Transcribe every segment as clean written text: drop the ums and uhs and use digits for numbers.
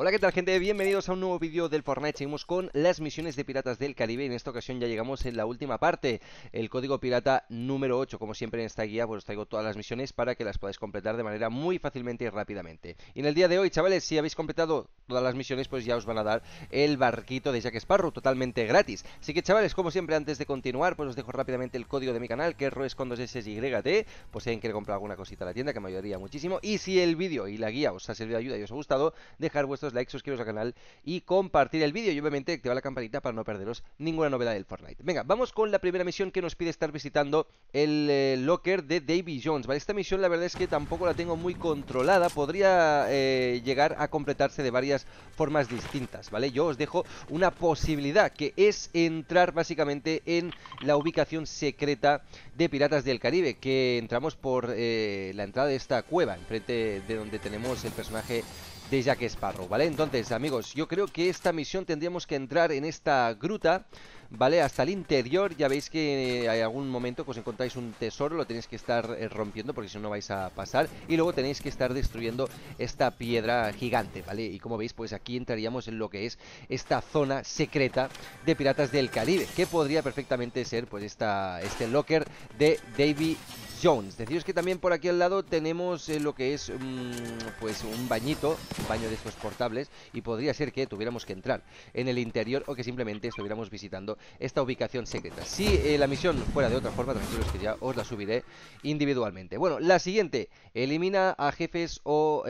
Hola, ¿qué tal, gente? Bienvenidos a un nuevo vídeo del Fortnite. Seguimos con las misiones de Piratas del Caribe. En esta ocasión ya llegamos en la última parte, el código pirata número 8. Como siempre en esta guía, pues os traigo todas las misiones para que las podáis completar de manera muy fácilmente y rápidamente. Y en el día de hoy, chavales, si habéis completado todas las misiones, pues ya os van a dar el barquito de Jack Sparrow totalmente gratis. Así que, chavales, como siempre, antes de continuar, pues os dejo rápidamente el código de mi canal, que es Roes con 2SYT. Pues si alguien quiere comprar alguna cosita a la tienda, que me ayudaría muchísimo. Y si el vídeo y la guía os ha servido de ayuda y os ha gustado, dejar vuestros likes, suscribiros al canal y compartir el vídeo y obviamente activar la campanita para no perderos ninguna novedad del Fortnite. Venga, vamos con la primera misión que nos pide estar visitando el locker de Davy Jones, ¿vale? Esta misión la verdad es que tampoco la tengo muy controlada, podría llegar a completarse de varias formas distintas, ¿vale? Yo os dejo una posibilidad que es entrar básicamente en la ubicación secreta de Piratas del Caribe, que entramos por la entrada de esta cueva, enfrente de donde tenemos el personaje de Jack Sparrow, ¿vale? Entonces, amigos, yo creo que esta misión tendríamos que entrar en esta gruta, ¿vale? Hasta el interior. Ya veis que hay algún momento que os encontráis un tesoro, lo tenéis que estar rompiendo porque si no, no vais a pasar. Y luego tenéis que estar destruyendo esta piedra gigante, ¿vale? Y como veis, pues aquí entraríamos en lo que es esta zona secreta de Piratas del Caribe, que podría perfectamente ser, pues, este locker de Davy Jones. Deciros que también por aquí al lado tenemos lo que es pues un bañito, un baño de estos portables, y podría ser que tuviéramos que entrar en el interior o que simplemente estuviéramos visitando esta ubicación secreta. Si la misión fuera de otra forma, tranquilos que ya os la subiré individualmente. Bueno, la siguiente, elimina a jefes o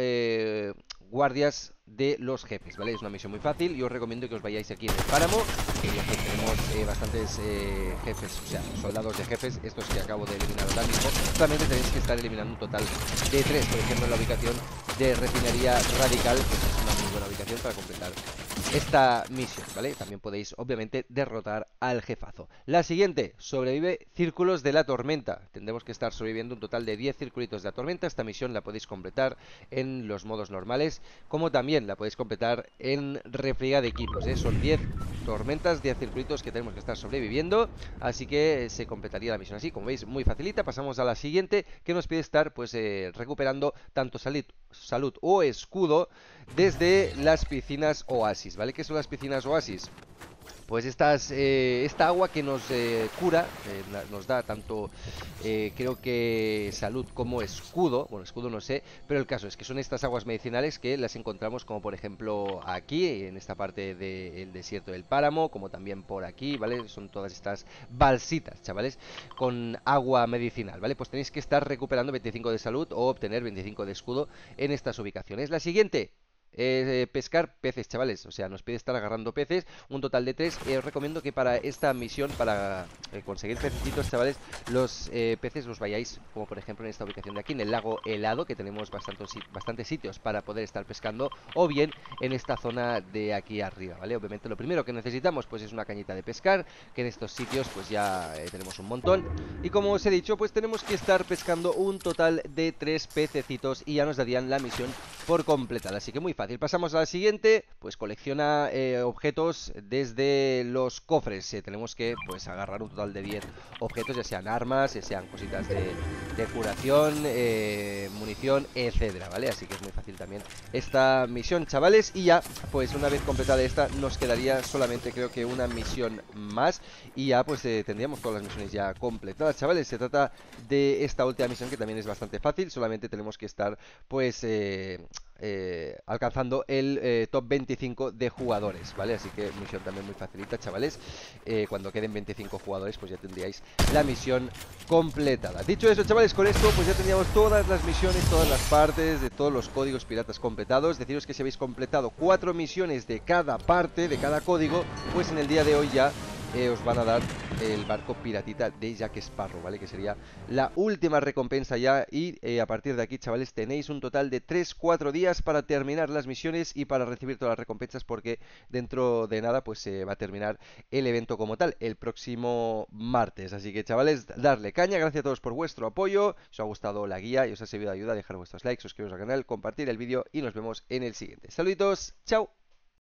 guardias de los jefes, ¿vale? Es una misión muy fácil y os recomiendo que os vayáis aquí en el páramo, ya que tenemos bastantes jefes, o sea, soldados de jefes, estos que acabo de eliminar ahora mismo. Solamente tenéis que estar eliminando un total de 3, por ejemplo, en la ubicación de refinería radical, pues es una muy buena ubicación para completar esta misión, ¿vale? También podéis, obviamente, derrotar al jefazo. La siguiente, sobrevive círculos de la tormenta. Tendremos que estar sobreviviendo un total de 10 circulitos de la tormenta. Esta misión la podéis completar en los modos normales, como también la podéis completar en refriega de equipos, ¿eh? Son 10 tormentas, 10 circuitos que tenemos que estar sobreviviendo, así que se completaría la misión así. Como veis, muy facilita. Pasamos a la siguiente, que nos pide estar, pues, recuperando tanto salud o escudo desde las piscinas oasis, ¿vale? ¿Qué son las piscinas oasis? Pues esta agua que nos cura, nos da tanto, creo que salud como escudo. Bueno, escudo no sé, pero el caso es que son estas aguas medicinales que las encontramos como por ejemplo aquí, en esta parte del desierto del páramo, como también por aquí, ¿vale? Son todas estas balsitas, chavales, con agua medicinal, ¿vale? Pues tenéis que estar recuperando 25 de salud o obtener 25 de escudo en estas ubicaciones. La siguiente, pescar peces, chavales. O sea, nos pide estar agarrando peces, un total de 3. Os recomiendo que para esta misión, para conseguir pececitos, chavales, los peces los vayáis, como por ejemplo en esta ubicación de aquí, en el lago helado, que tenemos bastantes sitios para poder estar pescando, o bien en esta zona de aquí arriba, ¿vale? Obviamente lo primero que necesitamos, pues, es una cañita de pescar, que en estos sitios pues ya tenemos un montón. Y como os he dicho, pues tenemos que estar pescando un total de 3 pececitos y ya nos darían la misión por completada. Así que muy fácil. Pasamos a la siguiente, pues colecciona objetos desde los cofres. Tenemos que, pues, agarrar un total de 10 objetos, ya sean armas, ya sean cositas de curación, munición, etcétera, ¿vale? Así que es muy fácil también esta misión, chavales. Y ya, pues una vez completada esta, nos quedaría solamente, creo que, una misión más y ya, pues, tendríamos todas las misiones ya completadas, chavales. Se trata de esta última misión, que también es bastante fácil. Solamente tenemos que estar, pues, alcanzando el top 25 de jugadores, ¿vale? Así que misión también muy facilita, chavales. Cuando queden 25 jugadores, pues ya tendríais la misión completada. Dicho eso, chavales, con esto pues ya tendríamos todas las misiones, todas las partes de todos los códigos piratas completados. Deciros que si habéis completado 4 misiones de cada parte, de cada código, pues en el día de hoy ya os van a dar el barco piratita de Jack Sparrow, ¿vale? Que sería la última recompensa ya. Y a partir de aquí, chavales, tenéis un total de 3-4 días para terminar las misiones y para recibir todas las recompensas, porque dentro de nada pues se va a terminar el evento como tal, el próximo martes. Así que, chavales, darle caña. Gracias a todos por vuestro apoyo. Si os ha gustado la guía y os ha servido de ayuda, dejar vuestros likes, suscribiros al canal, compartir el vídeo y nos vemos en el siguiente. Saluditos, chao.